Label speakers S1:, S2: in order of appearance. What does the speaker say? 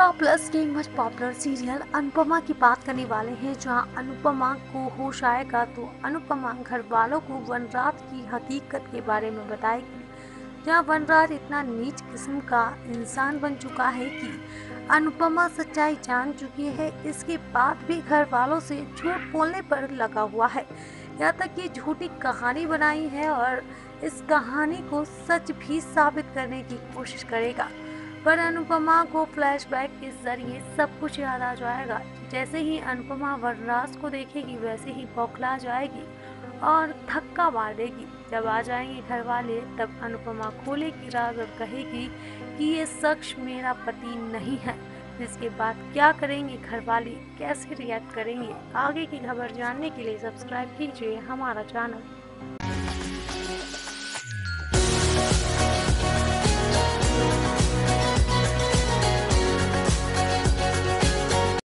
S1: Star Plus के much popular serial Anupamaa की बात करने वाले हैं, जहां अनुपमा को होश आएगा तो अनुपमा घर वालों को वनराज की हकीकत के बारे में बताएगी। जहां वनराज इतना नीच किस्म का इंसान बन चुका है कि अनुपमा सच्चाई जान चुकी है, इसके बाद भी घर वालों से झूठ बोलने पर लगा हुआ है। यहाँ तक कि झूठी कहानी बनाई है और इस कहानी को सच भी साबित करने की कोशिश करेगा। पर अनुपमा को फ्लैशबैक के जरिए सब कुछ याद आ जाएगा। जैसे ही अनुपमा वनराज को देखेगी वैसे ही बौखला जाएगी और धक्का मार देगी। जब आ जाएंगे घर वाले तब अनुपमा खोलेगी राज और कहेगी कि ये शख्स मेरा पति नहीं है। जिसके बाद क्या करेंगे घर वाले, कैसे रिएक्ट करेंगे, आगे की खबर जानने के लिए सब्सक्राइब कीजिए हमारा चैनल।